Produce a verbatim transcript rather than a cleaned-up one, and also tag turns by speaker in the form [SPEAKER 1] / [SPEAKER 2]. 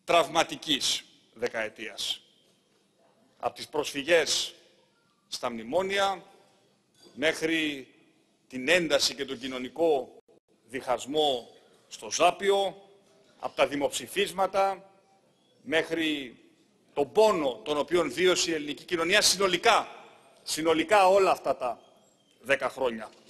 [SPEAKER 1] τραυματικής δεκαετίας. Από τις προσφυγές στα μνημόνια μέχρι την ένταση και τον κοινωνικό διχασμό στο Ζάπιο, από τα δημοψηφίσματα μέχρι τον πόνο τον οποίον βίωσε η ελληνική κοινωνία συνολικά, συνολικά όλα αυτά τα δέκα χρόνια.